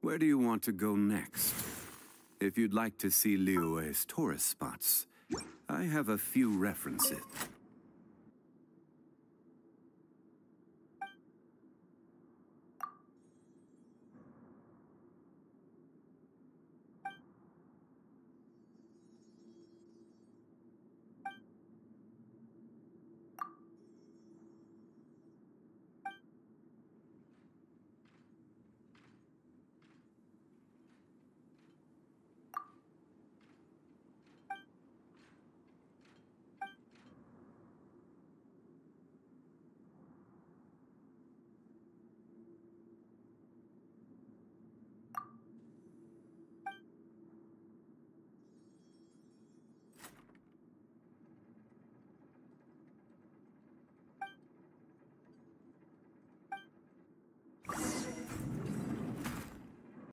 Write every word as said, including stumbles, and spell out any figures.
Where do you want to go next? If you'd like to see Liyue's tourist spots, I have a few references.